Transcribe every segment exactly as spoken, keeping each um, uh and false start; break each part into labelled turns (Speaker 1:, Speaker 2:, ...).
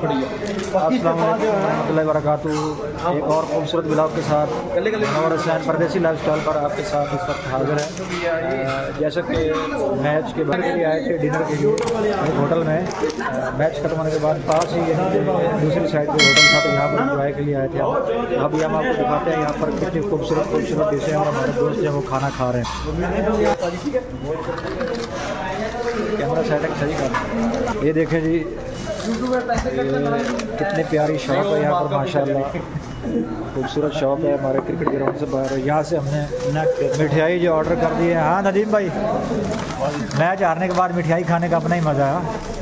Speaker 1: अस्सलाम वालेकुम रहमतुल्लाहि व बरकातुहू। एक और खूबसूरत ब्लॉग के साथ मनोवर हुसैन परदेसी लाइफस्टाइल पर आपके साथ इस वक्त हाजिर है। जैसे कि मैच के बाद भी आए थे डिनर के लिए एक होटल में, मैच खत्म होने के बाद पास ही दूसरी साइड पे होटल था, तो यहाँ पर इंजॉय के लिए आए थे हम। अभी हम आपको दिखाते हैं यहाँ पर कितनी खूबसूरत खूबसूरत डिशें और हमारे दोस्त जो वो खाना खा रहे हैं। कैमरा सेटिंग सही कर, ये देखें जी कितनी प्यारी शॉप है यहाँ पर माशाल्लाह, खूबसूरत शॉप है हमारे क्रिकेट ग्राउंड से बाहर। यहाँ से हमने मिठाई जो ऑर्डर कर दी है। हाँ नदीम भाई, मैच हारने के बाद मिठाई खाने का अपना ही मज़ा है।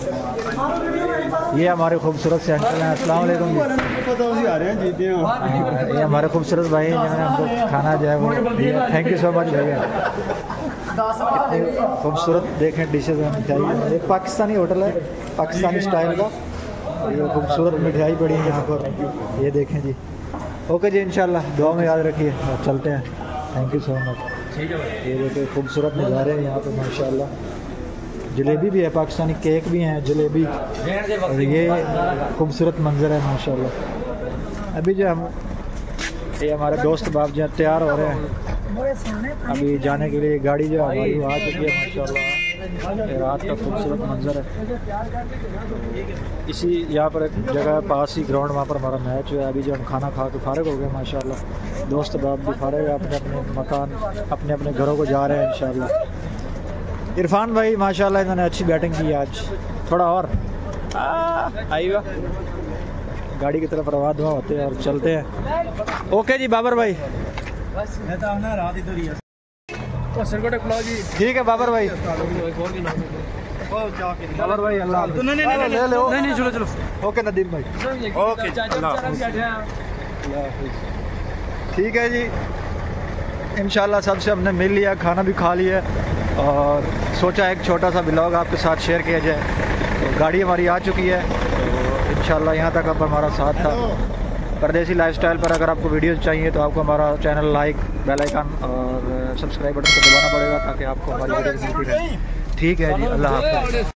Speaker 1: ये हमारे खूबसूरत सेंटर हैं। अस्सलाम वालेकुम जी। ये हमारे खूबसूरत भाई जिन्होंने हमको खाना जो है वो दिया, थैंक यू सो मच भैया। खूबसूरत देखें डिशेज हैं, मिठाई। एक पाकिस्तानी होटल है, पाकिस्तानी स्टाइल का। ये खूबसूरत मिठाई पड़ी है यहाँ पर, ये देखें जी। ओके जी, इंशाल्लाह दुआ में याद रखिए, चलते हैं। Thank you so much. ये देखिए खूबसूरत नज़ारे हैं यहाँ पर माशाल्लाह। जलेबी भी है, पाकिस्तानी केक भी हैं, जलेबी, और ये खूबसूरत मंजर है माशाल्लाह। अभी जो हम ये हमारे दोस्त बाप जो तैयार हो रहे हैं अभी जाने के लिए, गाड़ी जो हमारी वो आ चुकी है माशाल्लाह। रात का खूबसूरत मंजर है। इसी यहाँ पर एक जगह है पास ही ग्राउंड, वहाँ पर हमारा मैच है। अभी जो हम खाना खा के फारिग हो गए माशाल्लाह, दोस्त बाप भी फारिग है, अपने अपने मकान अपने अपने घरों को जा रहे हैं इंशाल्लाह। इरफान भाई माशाल्लाह इन्होंने अच्छी बैटिंग की आज, थोड़ा और आई वाह, गाड़ी की तरफ रवा दुआ होते हैं और चलते हैं। ओके जी बाबर भाई, ठीक है बाबर भाई। बाबर भाई अल्लाह ले लो, नहीं नहीं चलो चलो। ओके नदीम भाई, ओके ठीक है जी। इंशाल्लाह सबसे हमने मिल लिया, खाना भी खा लिया और सोचा एक छोटा सा ब्लॉग आपके साथ शेयर किया जाए। तो गाड़ी हमारी आ चुकी है, तो इंशाल्लाह यहाँ तक अब हमारा साथ था परदेसी लाइफस्टाइल पर। अगर आपको वीडियोस चाहिए तो आपको हमारा चैनल लाइक, बेल आइकन और सब्सक्राइब बटन को दबाना पड़ेगा ताकि आपको हमारी वीडियो मिलती रहे। ठीक है जी, अल्लाह हाफ़िज़।